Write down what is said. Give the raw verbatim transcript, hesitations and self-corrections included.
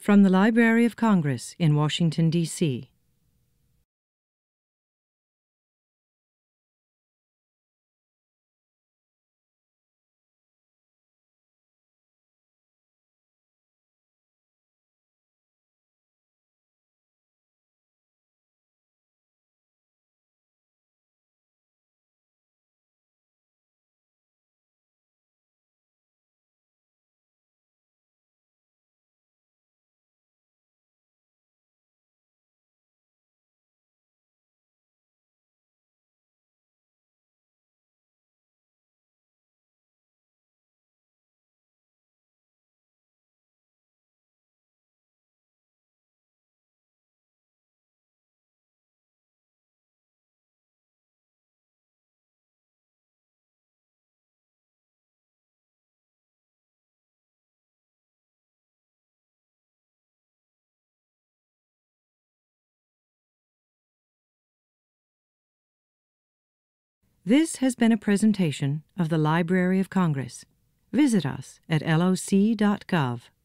From the Library of Congress in Washington, D C This has been a presentation of the Library of Congress. Visit us at L O C dot gov.